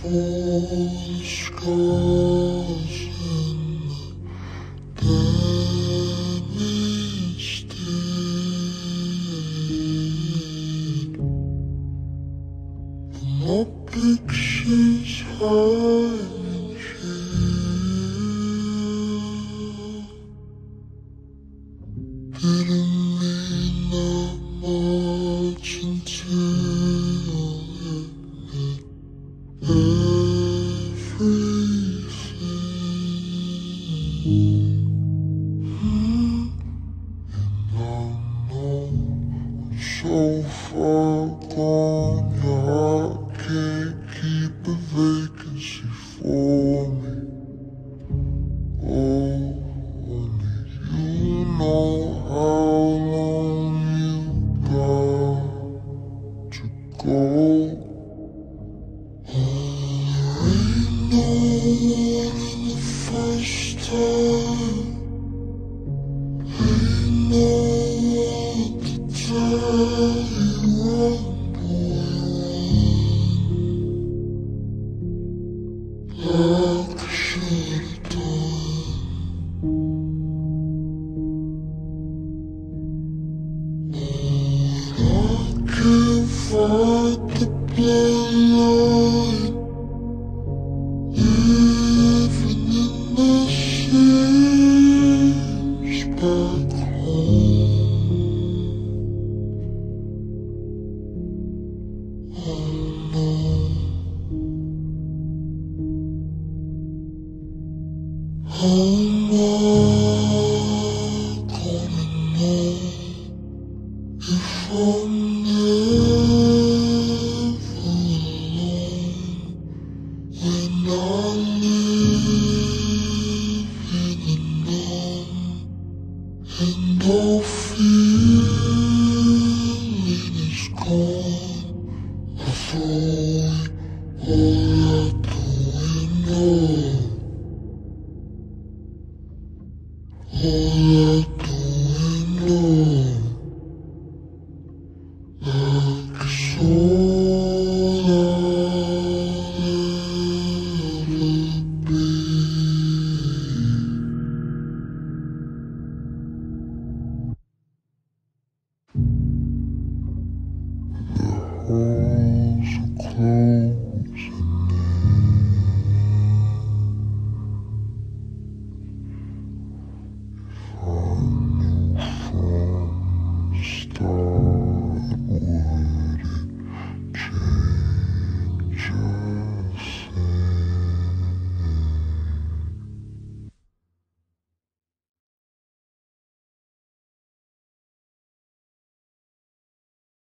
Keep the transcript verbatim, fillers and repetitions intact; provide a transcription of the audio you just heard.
the scars and the damage did. And my pictures hiding here didn't mean that much until everything. And I know I'm so far gone, your heart can't keep a vacancy for me. Oh, only you know how long you got to go. First time, ain't no one to tell you I'm going like I should've done. But I can't fight the bloodline. Living in the sheets back home. Oh no. How am I gonna know if I'm never alone? When I live in the numb and all feeling is gone, I throw it all out the window, all out the window, like it's all I'll ever be. The halls are closing in. If I knew from the start where